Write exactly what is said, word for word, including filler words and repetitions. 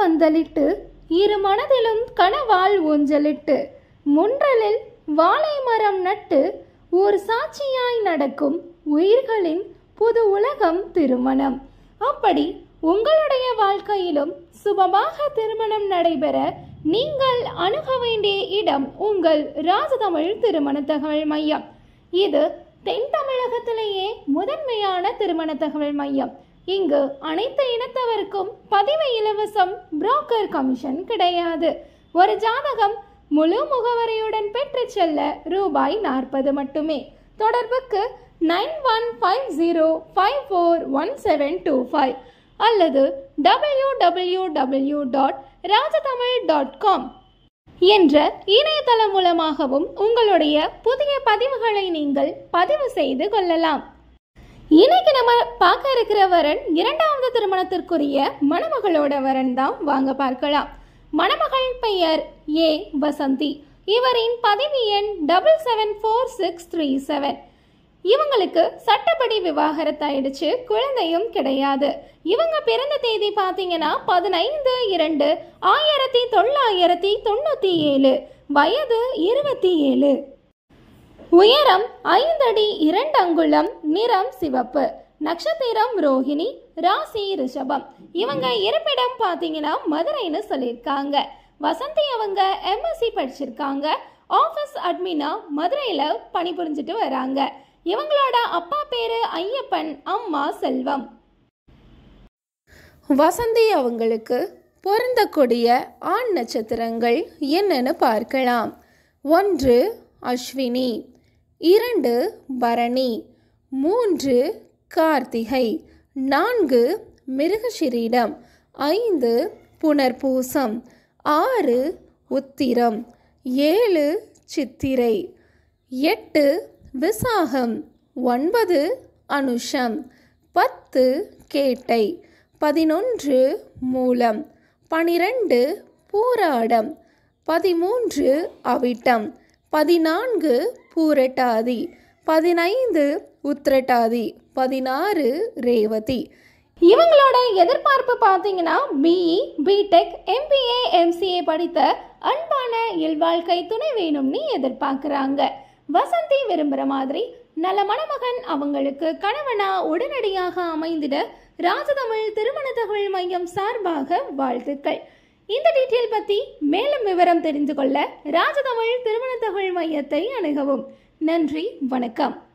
பந்தலிட்டு இரு மனதிலும் கனவால் ஊஞ்சலிட்டு முன்றலில் வாழை மரம் நட்டு ஒரு சாட்சியாய் நடக்கும் உயிர்களின் புது உலகம் திருமணம். அப்படி உங்களுடைய வாழ்க்கையிலும் சுபமாக திருமணம் நடைபெற நீங்கள் அணுக வேண்டிய இடம் உங்கள் ராஜதமிழ் திருமண தகவல் மையம். இது தென் தமிழகத்திலேயே முதன்மையான திருமண தகவல் மையம். இங்கு அனைத்து இனத்தவருக்கும் பதிவு இலவசம், புரோக்கர் கமிஷன் கிடையாது. ஒரு ஜாதகம் முழு முகவரியுடன் பெற்று செல்ல ரூபாய் நாற்பது மட்டுமே. தொடர்புக்கு nine one five zero five four one seven two five அல்லது W W W dot Rajatamil dot com என்ற இணையதளம் மூலமாகவும் உங்களுடைய புதிய பதிவுகளை நீங்கள் பதிவு செய்து கொள்ளலாம். இன்னைக்கு நம்ம பார்க்க இருக்கிற வரன் இரண்டாவது திருமணத்திற்குரிய மணமகளோட வரன் தான். வாங்க பார்க்கலாம். மணமகள் பெயர் ஏ வசந்தி. இவரின் பதிவு எண் double seven four six three seven. இவங்களுக்கு சட்டப்படி விவாகரத்தாயிடுச்சு, குழந்தையும் கிடையாது. இவங்க பிறந்த தேதி பார்த்தீங்கன்னா பதினைந்து இரண்டு ஆயிரத்தி தொள்ளாயிரத்தி தொண்ணூற்றி ஏழு. வயது இருபத்தி ஏழு. உயரம் ஐந்தடி இரண்டு அங்குலம். நிறம் சிவப்பு. நட்சத்திரம் ரோஹிணி. ராசி ரிஷபம். இவங்க இருப்பிடம் பார்த்தீங்கன்னா மதுரைன்னு சொல்லியிருக்காங்க. வசந்தி அவங்க எம்எஸ்சி படிச்சிருக்காங்க. ஆஃபீஸ் அட்மினா மதுரையில் பணிபுரிஞ்சிட்டு வராங்க. இவங்களோட அப்பா பேரு ஐயப்பன், அம்மா செல்வம். வசந்தி அவங்களுக்கு பொருந்தக்கூடிய ஆண் நட்சத்திரங்கள் என்னன்னு பார்க்கலாம். ஒன்று அஸ்வினி, இரண்டு பரணி, மூன்று கார்த்திகை, நான்கு மிருகசிரீடம், ஐந்து புனர்பூசம், ஆறு உத்திரம், ஏழு சித்திரை, எட்டு விசாகம், ஒன்பது அனுஷம், பத்து கேட்டை, பதினொன்று மூலம், பனிரெண்டு பூராடம், பதிமூன்று அவிட்டம், பதினான்கு பூரட்டாதி, பதினைந்து உத்திரட்டாதி, பதினாறு ரேவதி. இவங்களோட எதிர்பார்ப்பு பார்த்தீங்கன்னா பிஇ, பிடெக், எம்பிஏ, எம்சிஏ படித்த அன்பான இல்வாழ்க்கை துணை வேணும்னு எதிர்பார்க்குறாங்க. வசந்தி விரும்புகிற மாதிரி நல்ல மணமகன் அவங்களுக்கு கணவனா உடனடியாக அமைந்திட ராஜதமிழ் திருமண தகவல் மையம் சார்பாக வாழ்த்துக்கள். இந்த டீட்டெயில் பற்றி மேலும் விவரம் தெரிந்து கொள்ள ராஜதமிழ் திருமண தகவல் மையத்தை அணுகவும். நன்றி, வணக்கம்.